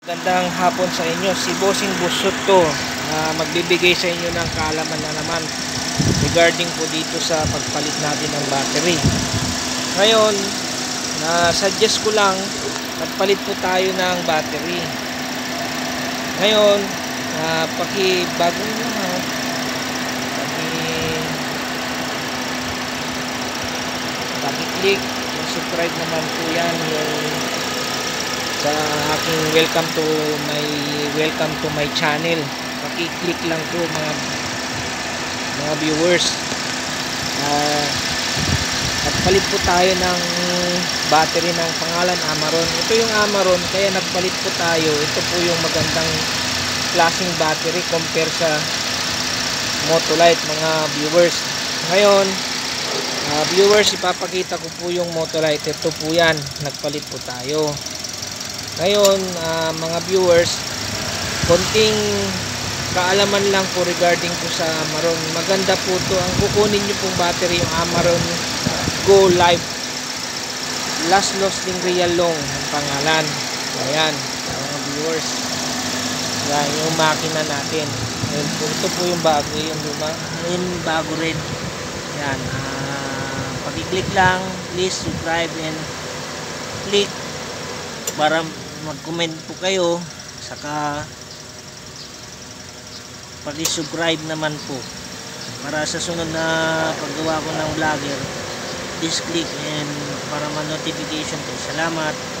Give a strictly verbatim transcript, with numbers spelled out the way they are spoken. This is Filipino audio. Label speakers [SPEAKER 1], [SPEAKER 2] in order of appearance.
[SPEAKER 1] Gandang hapon sa inyo, si Bossing Busot to na magbibigay sa inyo ng kaalaman na naman regarding po dito sa pagpalit natin ng battery. Ngayon, na suggest ko lang magpalit po tayo ng battery. Ngayon, uh, pakibago nyo ha, paki paki-click, subscribe naman po yan yung sa aking welcome to my welcome to my channel. Paki-click lang po mga mga viewers. Uh, nagpalit po tayo ng battery ng pangalan Amaron. Ito yung Amaron, kaya nagpalit po tayo. Ito po yung magandang klaseng battery compare sa Motolite mga viewers. Ngayon, uh, viewers, ipapakita ko po yung Motolite. Ito po yan, nagpalit po tayo. Ngayon, uh, mga viewers, konting kaalaman lang po regarding po sa Amaron. Maganda po to. Ang kukunin nyo pong battery, yung Amaron Go Live Last Lasting Real Long ang pangalan. Ayan, mga viewers. Ayan, yung makina natin. Ayan po, ito po yung bago, yung luma. Ayan, bago rin. Ayan, uh, pag-click lang, please subscribe and click para mag-comment po kayo, saka pag-subscribe naman po para sa sunod na paggawa ko ng vlogger, please click and para ma-notification po. Salamat.